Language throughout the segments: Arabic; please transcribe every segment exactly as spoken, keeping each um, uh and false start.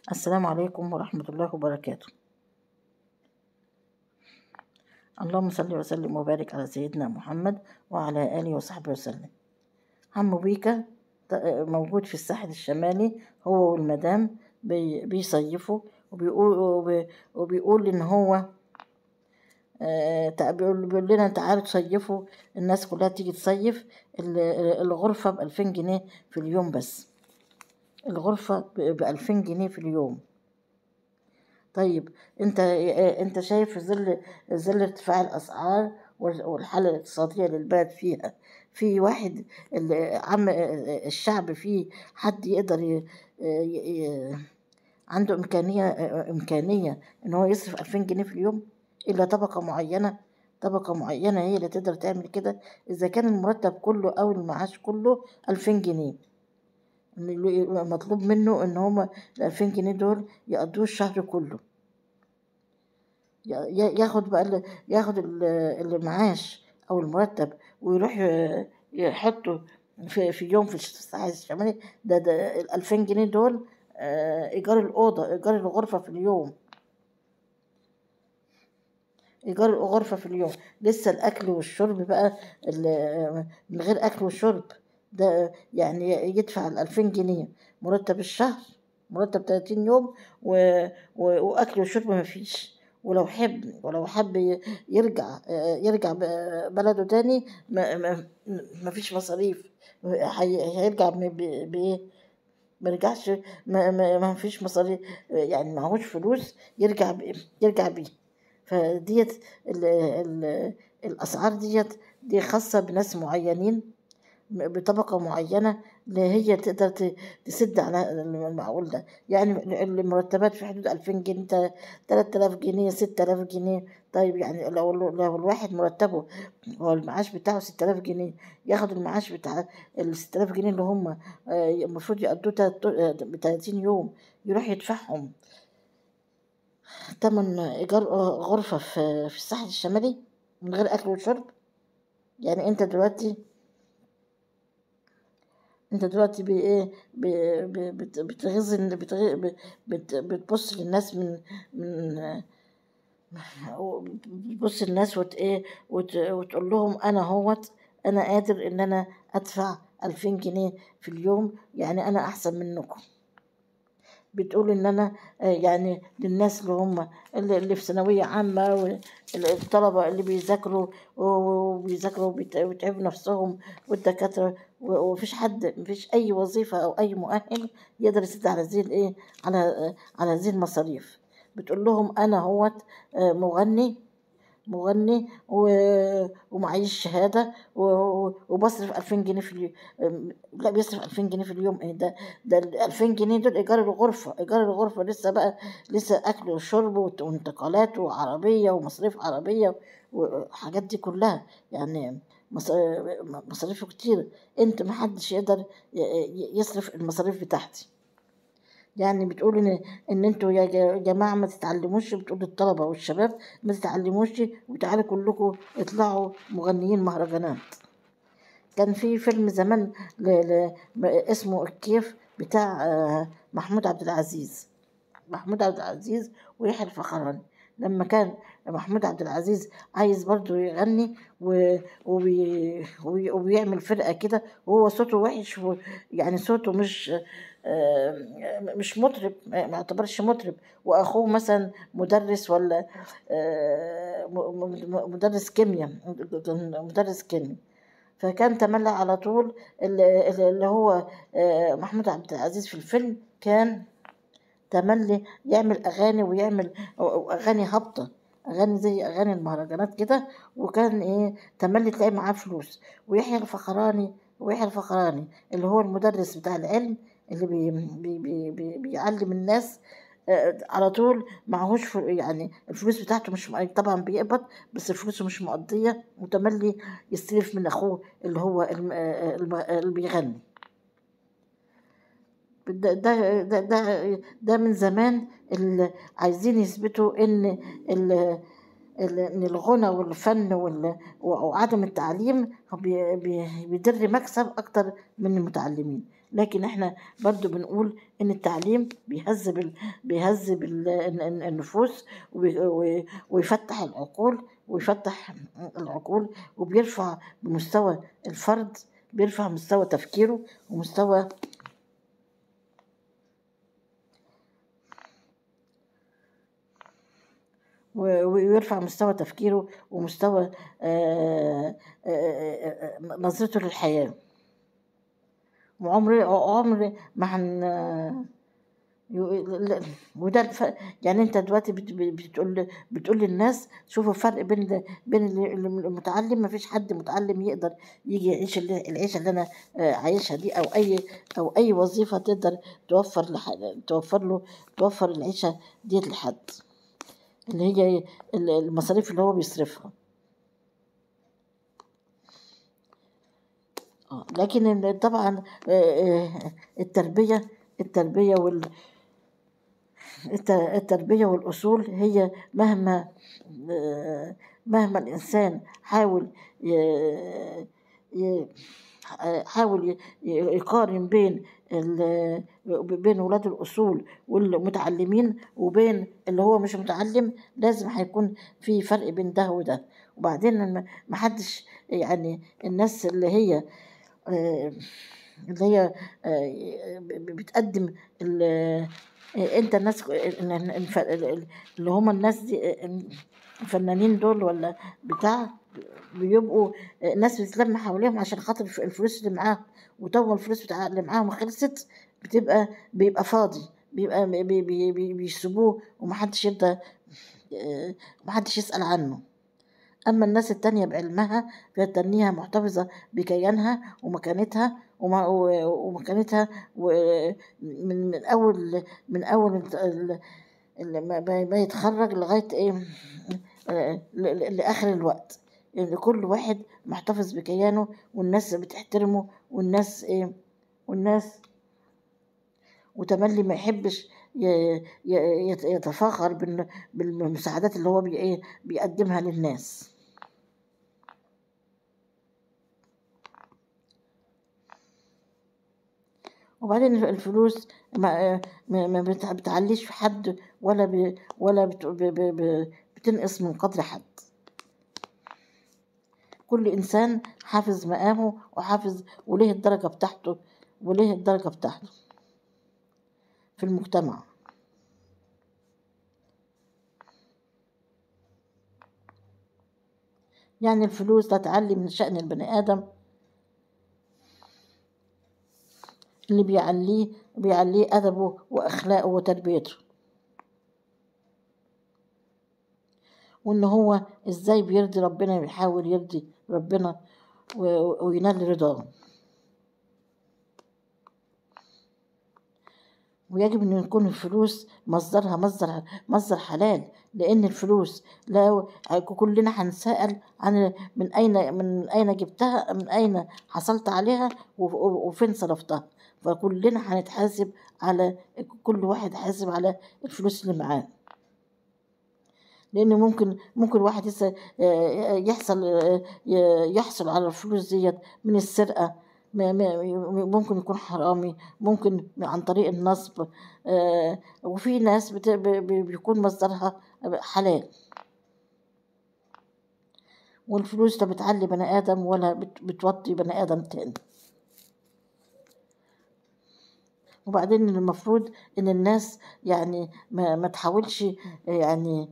السلام عليكم ورحمة الله وبركاته. اللهم صل وسلم وبارك على سيدنا محمد وعلى آله وصحبه وسلم. عمو بيكا موجود في الساحل الشمالي، هو والمدام بي- بيصيفوا، وبيقول وبي- وبيقول إن هو آه، تع- بيقول بيقول لنا تعالوا تصيفوا، الناس كلها تيجي تصيف. ال- الغرفة بألفين جنيه في اليوم بس، الغرفة بألفين جنيه في اليوم. طيب انت انت شايف في ظل ظل ارتفاع الاسعار والحاله الاقتصاديه للبلد فيها، في واحد اللي عم الشعب فيه حد يقدر ي... ي... عنده امكانيه امكانيه ان هو يصرف ألفين جنيه في اليوم؟ الا طبقه معينه، طبقه معينه هي اللي تقدر تعمل كده. اذا كان المرتب كله او المعاش كله ألفين جنيه، مطلوب منه ان هما ال ألفين جنيه دول يقضوه الشهر كله. ياخد بقى ال- ياخد ال- المعاش او المرتب ويروح ي- يحطه في في يوم في الساحل الشمالي. ده ده ال ألفين جنيه دول آه، ايجار الاوضه، ايجار الغرفه في اليوم، ايجار الغرفه في اليوم. لسه الاكل والشرب بقى، ال- من غير اكل وشرب. ده يعني يدفع ال ألفين جنيه مرتب الشهر، مرتب ثلاثين يوم، و... و... واكل وشرب مفيش. ولو حب ولو حب ي- يرجع آه، يرجع ب- بلده تاني، ما ما مفيش مصاريف. هي- هيرجع ب- ب- بايه؟ ما رجعش، ما, ما, ما فيش مصاريف، يعني معهوش فلوس يرجع بيه، يرجع بيه. فديت ال ال الأسعار ديت دي خاصة بناس معينين، بطبقة معينة، اللي هي تقدر ت- تسد على المعقول ده. يعني المرتبات في حدود ألفين جنيه، تا- تلات آلاف جنيه، ستة آلاف جنيه. طيب يعني لو لو الواحد مرتبه هو المعاش بتاعه ستة آلاف جنيه، ياخد المعاش بتاع ال ستة آلاف جنيه اللي هم آه، المفروض يقضوه ب ثلاثين يوم، يروح يدفعهم تمن إيجار غرفة في في الساحل الشمالي من غير أكل وشرب. يعني أنت دلوقتي انت دلوقتي بي ايه بي- بي- بت- بتغذي بتغ- ب- بت- بتبص للناس من من بتبص للناس وت ايه وت وتقول لهم انا هوت، انا قادر ان انا ادفع ألفين جنيه في اليوم، يعني انا احسن منكم. بتقول ان انا آه، يعني للناس اللي هم اللي اللي في ثانويه عامه، والطلبه اللي بيذاكروا وبيذاكروا وبيت- وبيتعبوا نفسهم، والدكاتره، و- ومفيش حد، مفيش اي وظيفه او اي مؤهل يقدر يسد على هذه الايه، على آه، على هذه المصاريف. بتقول لهم انا هوت آه، مغني مغني و- ومعيش شهادة، و- وبصرف ألفين جنيه في اليوم. لا، بيصرف ألفين جنيه في اليوم ايه ده؟ ده ال ألفين جنيه دول إيجار الغرفة، إيجار الغرفة لسه بقى، لسه أكل وشرب وت- وانتقالات وعربية ومصاريف عربية وحاجات دي كلها. يعني مص- مصاريف كتير. انت محدش يقدر ي- ي- يصرف المصاريف بتاعتي. يعني بتقول ان ان انتوا يا جا- جماعه ما تتعلموش، بتقول للطلبه والشباب ما تتعلموش وتعالوا كلكم اطلعوا مغنيين مهرجانات. كان في فيلم زمان ل... ل... اسمه الكيف بتاع آه، محمود عبد العزيز، محمود عبد العزيز ويحيى الفخراني. لما كان محمود عبد العزيز عايز برضو يغني و... وبي... وبي... وبيعمل فرقة كده، وهو صوته وحش و... يعني صوته مش آه، مش مطرب، ما ما يعتبرش مطرب، واخوه مثلا مدرس ولا آه، م- م- مدرس كيمياء، مدرس كيمياء. فكان تملي على طول اللي اللي هو آه، محمود عبد العزيز في الفيلم كان تملي يعمل اغاني، ويعمل أو- أو اغاني هابطه، اغاني زي اغاني المهرجانات كده. وكان ايه تملي تلاقي معاه فلوس. ويحيى الفخراني ويحيى الفخراني اللي هو المدرس بتاع العلم، اللي بي بي بي بي بيعلم الناس آه، على طول معهوش فل- يعني الفلوس بتاعته مش م- طبعا بيقبض، بس فلوسه مش مقضية، متملي يستلف من أخوه اللي هو الم- آه، الم- آه، اللي بيغني. ده ده ده ده, ده من زمان اللي عايزين يثبتوا ان ال ال- ان الغنى والفن وال- وعدم التعليم هو بي- بي- بيدر مكسب اكتر من المتعلمين. لكن احنا برضو بنقول ان التعليم بيهذب ال- بيهذب ال- ال- ال- النفوس، وبي- و- ويفتح العقول، ويفتح العقول وبيرفع بمستوى الفرد، بيرفع مستوى تفكيره ومستوى و- ويرفع مستوى تفكيره ومستوى آه، آه، آه، آه، نظرته للحياة. وعمري عمري ما هن يو- لا- وده الف... يعني انت دلوقتي بت... بتقول بتقول للناس شوفوا الفرق بين ال- بين ال- المتعلم. ما فيش حد متعلم يقدر يجي يعيش اللي... العيشه اللي انا آه، عايشها دي، او اي او اي وظيفه تقدر توفر لح... توفر له توفر العيشه ديت لحد، اللي هي ال- المصاريف اللي هو بيصرفها. اه لكن ال- طبعا آه، آه، التربيه التربيه الت- التربية والأصول هي مهما آه، مهما الإنسان حاول ي- ي- حاول ي- يقارن بين ال- بين ولاد الأصول والمتعلمين وبين اللي هو مش متعلم، لازم هيكون في فرق بين ده وده. وبعدين ما ما حدش يعني الناس اللي هي آه، اللي هي آه، ب- بتقدم ال- آه، انت الناس الف- اللي هم الناس دي آه، الفنانين دول ولا بتاع، بيبقوا آه، ناس بتتلم حواليهم عشان خاطر الف- الفلوس اللي معاهم. وطول الفلوس بتاع اللي معاهم خلصت، بتبقى بيبقى فاضي، بيبقى بي بي بي بي- بيسيبوه ومحدش يبدأ آه، محدش يسأل عنه. أما الناس التانية بعلمها فتنيها محتفظة بكيانها ومكانتها وما- و- ومكانتها ومن من أول من أول ال- ال- ال- ما ما- ما يتخرج لغاية إيه آه، ل- ل- لآخر الوقت. يعني كل واحد محتفظ بكيانه، والناس بتحترمه، والناس إيه والناس وتملي ما يحبش ي- ي- يت- يتفاخر بال- بالمساعدات اللي هو بي إيه بيقدمها للناس. وبعدين الفلوس ما ما ما بتع- بتعليش في حد، ولا ب ولا بت ب ب ب بتنقص من قدر حد. كل إنسان حافظ مقامه وحافظ وليه الدرجة بتاعته، وليه الدرجة بتاعته في المجتمع. يعني الفلوس لا تعلي من شأن البني آدم، اللي بيعليه بيعليه أدبه وأخلاقه وتربيته، وإن هو إزاي بيرضي ربنا، بيحاول يرضي ربنا و- وينال رضاه. ويجب أن يكون الفلوس مصدرها مصدر مصدر حلال، لأن الفلوس لو كلنا هنسأل عن من أين من أين جبتها، من أين حصلت عليها، و- وفين صرفتها. فكلنا هنتحاسب على كل واحد حاسب على الفلوس اللي معاه. لأن ممكن ممكن واحد يس- يحصل يحصل على الفلوس ديت من السرقة، م- م- ممكن يكون حرامي، ممكن عن طريق النصب. آه، وفي ناس بت- ب- ب- بيكون مصدرها حلال. والفلوس لا بتعلي بني آدم ولا بت- بتوطي بني آدم تاني. وبعدين المفروض إن الناس يعني ما, ما تحاولش يعني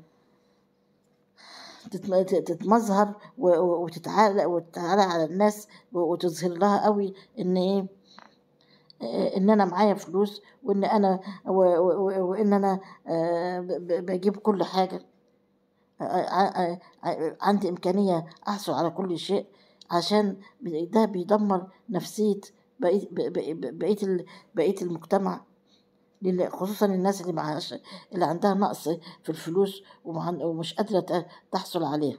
تتم- تتمظهر و- و- وتتعالى وتتعالى على الناس وتظهر لها قوي ان ايه آه، ان انا معايا فلوس، وان انا و- و- وان انا آه، ب- ب- بجيب كل حاجة، آه، آه، آه، عندي إمكانية أحصل على كل شيء. عشان ده بيدمر نفسية بقية بقية بقية ال- بقية المجتمع، لل- خصوصا الناس اللي معاش اللي عندها نقص في الفلوس ومع- ومش قادرة ت- تحصل عليها.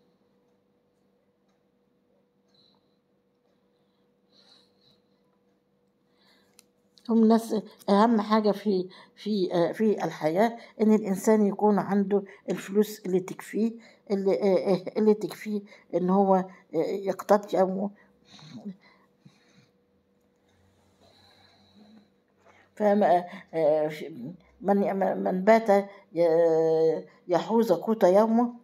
هم الناس أهم حاجة في في آه، في الحياة إن الإنسان يكون عنده الفلوس اللي تكفيه، اللي آه، آه، اللي تكفيه إن هو آه، يقتضي أو فما آه، في- من من بات ي- يحوز قوت يومه،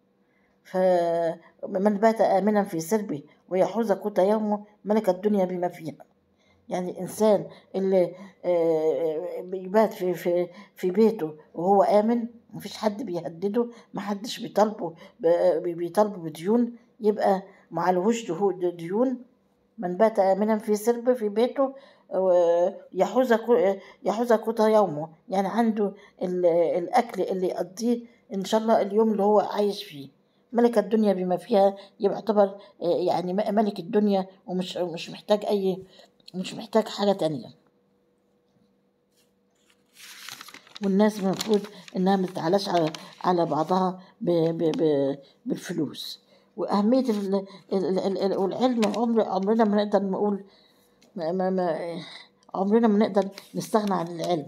فمن بات آمنا في سربه ويحوز قوت يومه ملك الدنيا بما فيها. يعني الإنسان اللي آه، بيبات في في في بيته وهو آمن، مفيش حد بيهدده، محدش بيطالبه ب- بيطالبه بديون، يبقى معلهوش دهو- ديون. من بات آمنا في سربه في بيته و- يحوز كو- يحوز قوت يومه، يعني عنده ال- الأكل اللي يقضيه إن شاء الله اليوم اللي هو عايش فيه. ملك الدنيا بما فيها، يبقى يعتبر آه، يعني م- ملك الدنيا، ومش مش محتاج أي مش محتاج حاجة تانية. والناس المفروض إنها متتعلاش على على بعضها ب ب ب بالفلوس. وأهمية ال- ال- ال- ال- والعلم، عمر عمرنا ما نقدر نقول، ما ما ما عمرنا ما نقدر نستغنى عن العلم.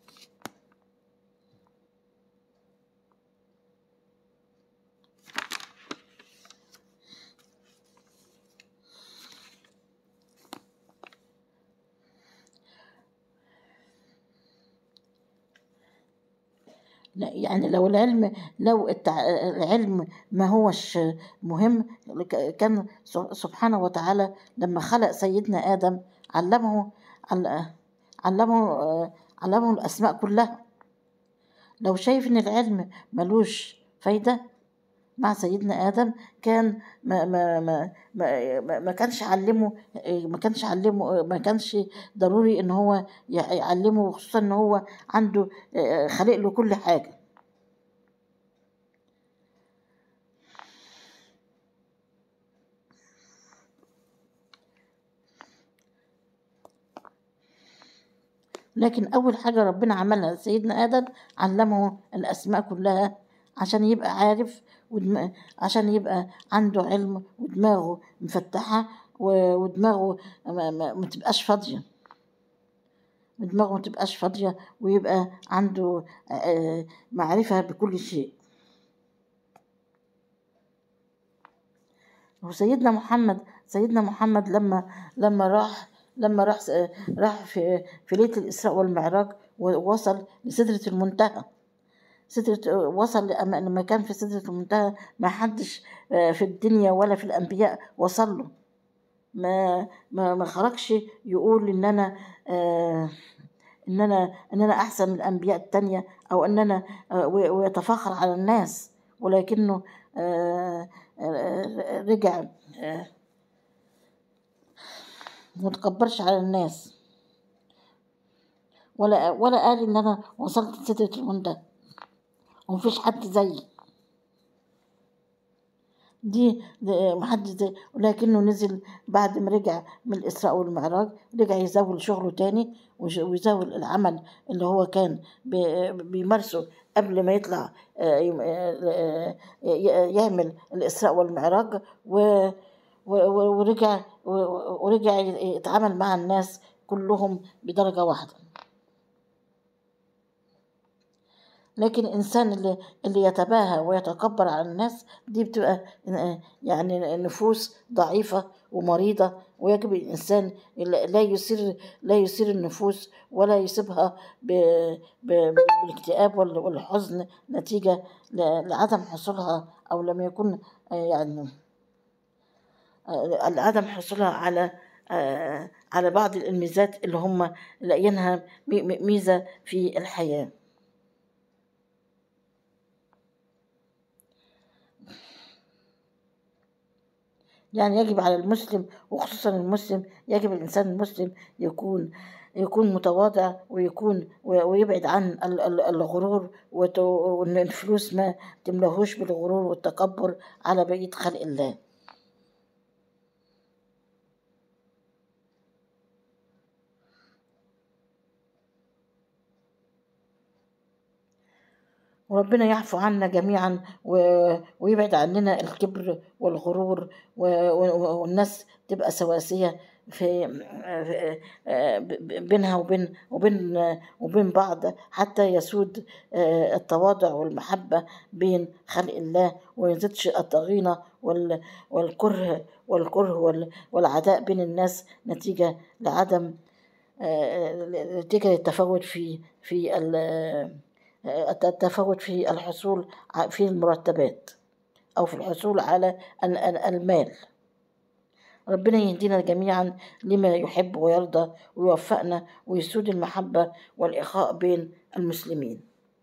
لا، يعني لو العلم لو التع... العلم ما هوش مهم، ك- كان س- سبحانه وتعالى لما خلق سيدنا آدم علمه عل- علمه آه، علمه الأسماء كلها. لو شايف إن العلم ملوش فايدة مع سيدنا آدم، كان ما ما ما ما, ما ما كانش علمه ما كانش علمه ما كانش ضروري إن هو يع- يعلمه، خصوصا إن هو عنده آه، خالق له كل حاجة. لكن أول حاجة ربنا عملها لسيدنا آدم، علمه الأسماء كلها عشان يبقى عارف، ودم... عشان يبقى عنده علم ودماغه مفتحة، و- ودماغه ما, ما, ما تبقاش فاضية، دماغه ما تبقاش فاضية، ويبقى عنده آه، معرفة بكل شيء. وسيدنا محمد سيدنا محمد لما لما راح لما راح راح في في ليلة الإسراء والمعراج، ووصل لسدرة المنتهى. سدرة وصل لأما- لما كان في سدرة المنتهى، ما حدش آه، في الدنيا ولا في الأنبياء وصل له. ما ما ما خرجش يقول إن أنا آه، إن أنا إن أنا أحسن من الأنبياء التانية، أو إن أنا آه، و- ويتفاخر على الناس، ولكنه آه، آه، رجع آه، متكبرش على الناس، ولا ولا قال إن أنا وصلت سدرة المنتهى ومفيش حد زيي. دي, دي محدش زي، ولكنه نزل بعد ما رجع من الإسراء والمعراج، رجع يزاول شغله تاني، وش- ويزاول العمل اللي هو كان بي- بيمارسه قبل ما يطلع آه، يم- آه، ي- يعمل الإسراء والمعراج، و- و- ورجع و- ورجع يتعامل مع الناس كلهم بدرجة واحدة. لكن الإنسان اللي, اللي يتباهى ويتكبر على الناس، دي بتبقى يعني نفوس ضعيفة ومريضة، ويجب الإنسان لا يثير لا يثير النفوس، ولا يصيبها ب- ب- بالاكتئاب وال- والحزن نتيجة ل- لعدم حصولها، أو لم يكن آه، يعني آه، لعدم حصولها على آه، على بعض الميزات اللي هم لاقيينها مي- مي- ميزة في الحياة. يعني يجب على المسلم، وخصوصا المسلم، يجب الإنسان المسلم يكون يكون متواضع، ويكون ويبعد عن ال- ال- الغرور، وت- وإن الفلوس ما تملهوش بالغرور والتكبر على بقية خلق الله. وربنا يعفو عنا جميعا، و- ويبعد عننا الكبر والغرور، و- و- والناس تبقى سواسية في في- ب- بينها وبين وبين وبين بعض، حتى يسود آه، التواضع والمحبة بين خلق الله، ويزيدش الضغينة وال- والكره والكره وال- والعداء بين الناس، نتيجة لعدم آه، نتيجة للتفاوت في في ال- آه، التفاوت في الحصول ع- في المرتبات أو في الحصول على ال- ال- المال. ربنا يهدينا جميعا لما يحب ويرضى، ويوفقنا ويسود المحبة والإخاء بين المسلمين.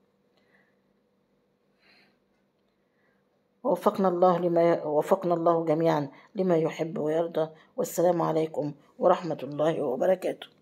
ووفقنا الله لما وفقنا الله جميعا لما يحب ويرضى. والسلام عليكم ورحمة الله وبركاته.